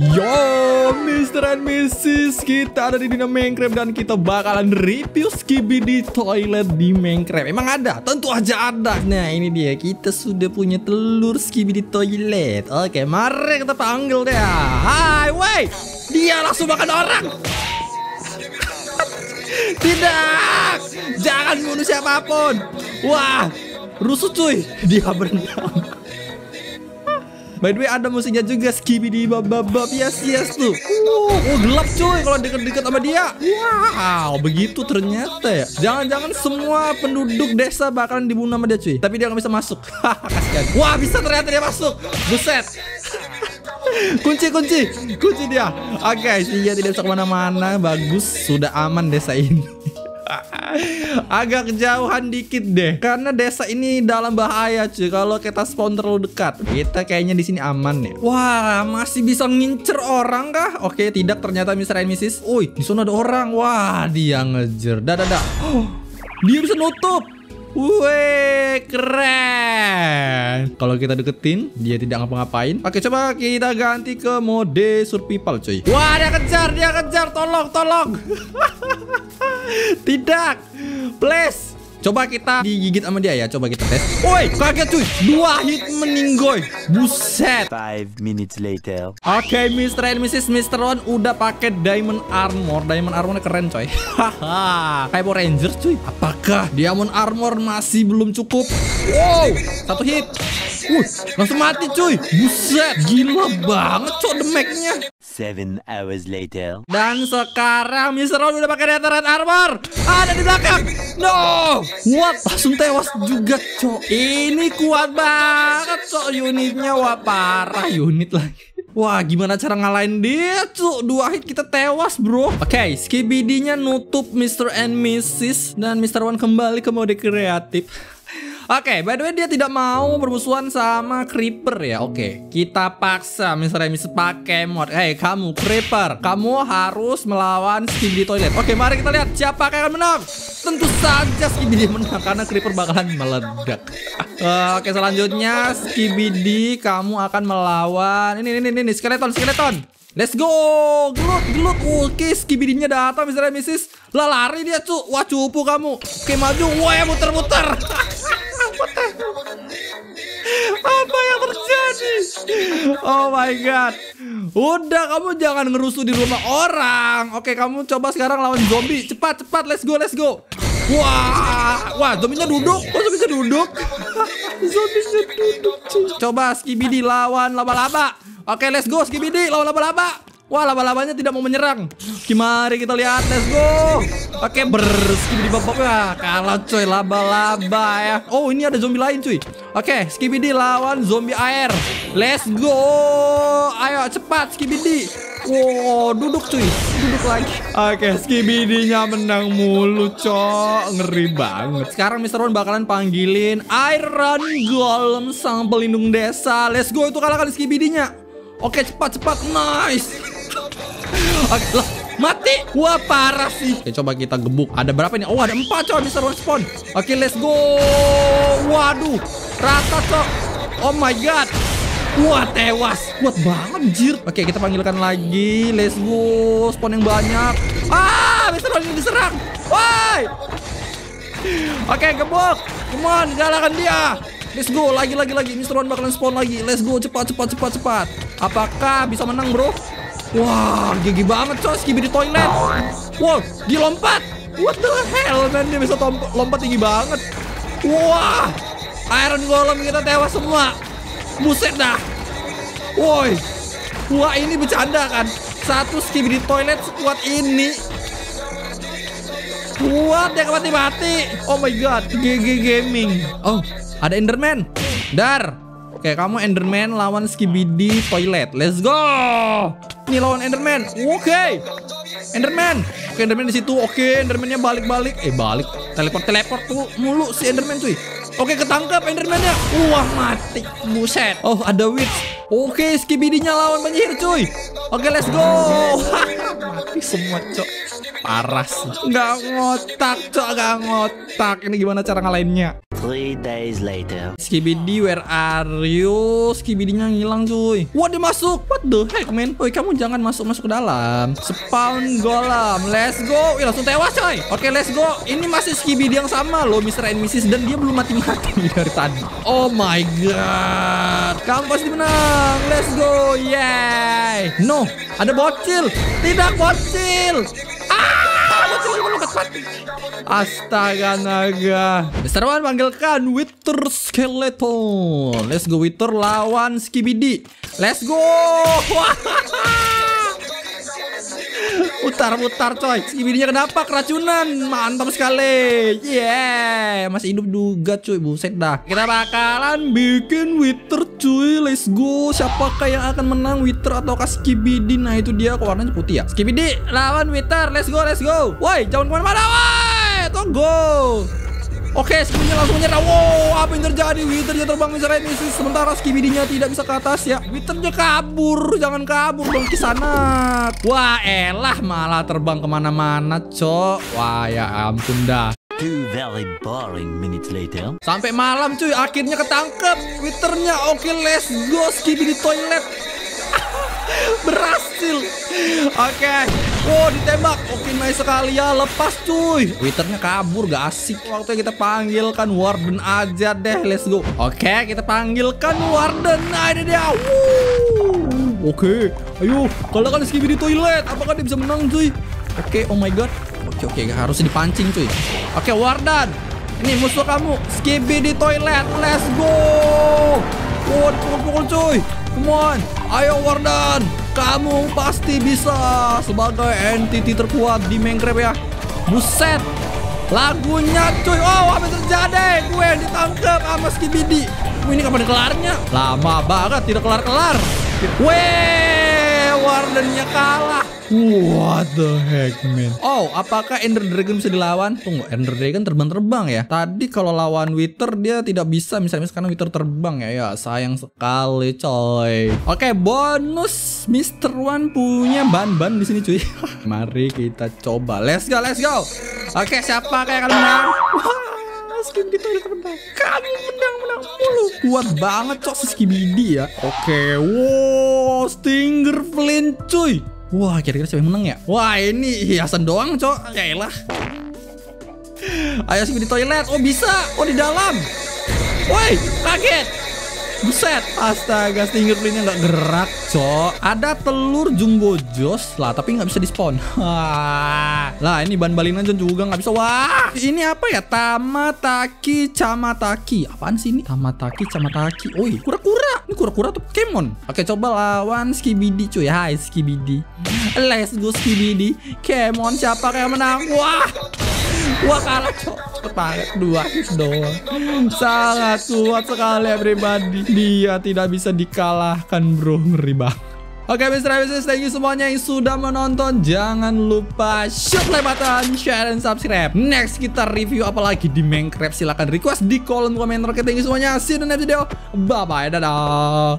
Yo, Mr. and Mrs. Kita ada di Dina Minecraft dan kita bakalan review Skibidi Toilet di Minecraft. Emang ada? Tentu aja ada. Nah, ini dia. Kita sudah punya telur Skibidi Toilet. Oke, mari kita panggil dia. Hai, wey. Dia langsung makan orang. Tidak. Jangan bunuh siapapun. Wah, rusuh cuy. Dia berenang. By the way, ada musiknya juga, Skibidi bababab, yes tuh. Gelap cuy kalau deket-deket sama dia. Wow, begitu ternyata ya. Jangan-jangan semua penduduk desa bakalan dibunuh sama dia cuy. Tapi dia nggak bisa masuk. Kasihan. Wah, bisa ternyata dia masuk. Buset. Kunci dia. Oke, dia tidak bisa kemana-mana. Bagus, sudah aman desa ini. Agak kejauhan dikit deh, karena desa ini dalam bahaya cuy. Kalau kita spawn terlalu dekat, kita kayaknya di sini aman ya. Wah, masih bisa ngincer orang kah? Oke, tidak ternyata Mr. and Mrs. Oi, di sana ada orang. Wah, dia ngejer. Dah. Oh, dia bisa nutup. Wih, keren. Kalau kita deketin, dia tidak ngapa-ngapain. Oke, coba kita ganti ke mode survival cuy. Wah, dia kejar. Tolong. Tidak, please. Coba kita digigit sama dia ya. Coba kita tes. Woi, kaget cuy. 2 hit meninggoy. Buset. 5 minutes later. Oke, Mr. and Mrs. Mr. One udah pakai diamond armor. Diamond armornya keren coy. Haha. Kayak Power Rangers cuy. Apakah diamond armor masih belum cukup? Wow, 1 hit. Langsung mati cuy. Buset, gila banget coy damage-nya. 7 hours later. Dan sekarang Mr. One udah pakai Netherite armor. Ada di belakang. No. What? Langsung tewas juga cok. Ini kuat banget cok unitnya. Wah, parah unit lagi. Wah, gimana cara ngalahin dia cok. 2 hit kita tewas bro. Oke, Skibidi-nya nutup Mr. and Mrs. Dan Mr. One kembali ke mode kreatif. Oke, by the way dia tidak mau bermusuhan sama Creeper ya. Oke, kita paksa Mr. and Mrs. pakai mod. Hey, kamu Creeper, kamu harus melawan Skibidi Toilet. Oke, mari kita lihat siapa yang akan menang. Tentu saja Skibidi menang karena Creeper bakalan meledak. Oke, selanjutnya Skibidi, kamu akan melawan ini skeleton. Let's go, gelut. Oke, Skibidi-nya datang Mr. and Mrs. Lah, lari dia cu. Wah, cupu kamu. Oke, maju. Wah, muter-muter. Apa yang terjadi? Oh my god. Udah, kamu jangan ngerusuh di rumah orang. Oke, kamu coba sekarang lawan zombie. Cepat, let's go. Wah, zombinya duduk. Kok bisa duduk? Zombinya duduk cuy. Coba Skibidi lawan laba-laba. Oke, let's go Skibidi lawan laba-laba. Wah, laba-labanya tidak mau menyerang. Mari kita lihat, let's go. Oke, Skibidi babak. Wah, kalah coy, laba-laba ya. Oh, ini ada zombie lain cuy. Oke, Skibidi lawan zombie air. Let's go. Ayo cepat Skibidi. Wow, duduk cuy. Duduk lagi. Oke, Skibidi-nya menang mulu cok. Ngeri banget. Sekarang Mr. One bakalan panggilin Iron Golem sang pelindung desa. Let's go, itu kalahkan Skibidi-nya. Oke, cepat. Nice. Oke, lah, mati. Wah, parah sih. Oke, coba kita gebuk. Ada berapa nih? Oh, ada 4 coy Mr. One spawn. Oke, let's go. Waduh, rata cok. Oh my god. Wah, tewas. Kuat banget anjir. Oke, kita panggilkan lagi. Let's go. Spawn yang banyak. Mr. One ini diserang. Woi. Oke, gebuk. Come on, galakkan dia. Let's go, lagi. Mr. One bakalan spawn lagi. Let's go, cepat. Apakah bisa menang, bro? Wah, gigi banget coy Skibidi Toilet. Wow, dia lompat. What the hell, man? Dia bisa lompat tinggi banget. Wah, Iron Golem kita tewas semua. Buset dah. Woi. Wah, ini bercanda kan? 1 Skibidi Toilet sekuat ini. Kuat dia mati. Oh my god, GG Gaming. Oh, ada Enderman. Dar. Oke, kamu Enderman lawan Skibidi Toilet. Let's go. Ini lawan Enderman. Oke. Enderman. Oke, Enderman di situ. Oke, Enderman-nya balik. Balik. Teleport tuh mulu si Enderman cuy. Oke, ketangkap Enderman-nya. Wah, mati. Buset. Oh, ada witch. Oke, Skibidi-nya lawan penyihir cuy. Oke, let's go. Mati semua cok. Parah sih. Nggak ngotak cok, nggak ngotak. Ini gimana cara ngalahinnya? 3 days later. Skibidi, where are you? Skibidinya ngilang cuy. Wah, dia masuk. What the heck, man? Woi, kamu jangan masuk ke dalam. Spawn golem. Let's go. Wih, langsung tewas coy. Oke, let's go. Ini masih Skibidi yang sama loh, Mr. and Mrs. Dan dia belum mati-mati dari tadi. Oh my god. Kamu pasti menang. Let's go. Yay. No, ada bocil. Tidak bocil. Astaga naga. Mr. Wan panggilkan Wither Skeleton. Let's go Wither lawan Skibidi. Let's go. Putar-putar coy. Skibidinya kenapa? Keracunan. Mantap sekali. Yeah. Masih hidup juga cuy. Buset dah. Kita bakalan bikin Wither cuy. Let's go. Siapakah yang akan menang, Wither atau Skibidi? Nah itu dia. Kok warnanya putih ya? Skibidi lawan Wither. Let's go. Let's go. Woi, jangan kemana-mana. Woi, tunggu. Oke, Skibidinya langsung menyerang. Wow, apa yang terjadi? Withernya terbang Mr. and Mrs. Sementara Skibidinya tidak bisa ke atas ya. Withernya kabur. Jangan kabur dong ke sana. Wah, elah malah terbang kemana-mana, cok. Wah, ya ampun dah. 2 very boring minutes later. Sampai malam cuy, akhirnya ketangkep Withernya. Oke, let's go Skibidi toilet. Berhasil. Oke. Wow, ditembak. Oke, nice sekali ya. Lepas cuy. Withernya kabur, gak asik. Waktu kita panggilkan Warden aja deh. Let's go. Oke, kita panggilkan Warden. Nah, ini dia. Oke, ayo. Kalahkan Skibidi toilet. Apakah dia bisa menang cuy? Oke, oh my god. Oke, harusnya dipancing cuy. Oke, Warden. Ini musuh kamu, Skibidi toilet. Let's go. Wow, pukul-pukul cuy. Come on, ayo Warden. Kamu pasti bisa sebagai entity terkuat di Minecraft ya. Buset. Lagunya cuy. Oh, apa yang terjadi? Gue ditangkap sama Skibidi. Ini kapan kelarnya? Lama banget, tidak kelar-kelar. Weh, Wardennya kalah. What the heck, man? Oh, apakah Ender Dragon bisa dilawan? Tunggu, Ender Dragon terbang-terbang ya. Tadi kalau lawan Wither dia tidak bisa. Misalnya sekarang Wither terbang ya. Ya, sayang sekali, coy. Oke, bonus Mr. Wan punya ban-ban di sini, cuy. Mari kita coba. Let's go, let's go. Oke, siapa kayak kalian menang? Wah, Skibidi toilet menang. Kamu menang mulu. Kuat banget, cok, si Skibidi ya. Oke, wow, Stinger Flint, cuy. Wah, kira-kira siapa yang menang ya? Wah, ini hiasan doang, cok. Yaelah. Ayo Skibidi toilet. Oh, bisa. Oh, di dalam. Woi, kaget. Buset. Astaga, Stinger Flintnya nggak gerak, cok. Ada telur Jumbo Joss lah, tapi nggak bisa di spawn. Lah, ini ban balinan juga nggak bisa. Wah, ini apa ya? Tamataki Camataki. Apaan sih ini? Tamataki Camataki. Oi, kura-kura. Ini kura-kura tuh Pokemon. Oke, coba lawan Skibidi cuy. Hai Skibidi. Let's go Skibidi. Come on, siapa yang menang? Wah. Wah, kalah cok. Cepet banget. 2 hit doang. Sangat kuat sekali everybody. Dia tidak bisa dikalahkan, bro. Ngeri banget. Oke, Mr. and Mrs. Thank you semuanya yang sudah menonton. Jangan lupa shoot like button, share, dan subscribe. Next kita review apa lagi di Minecraft? Silahkan request di kolom komentar. Oke, thank you semuanya. See you in the next video. Bye-bye. Dadah.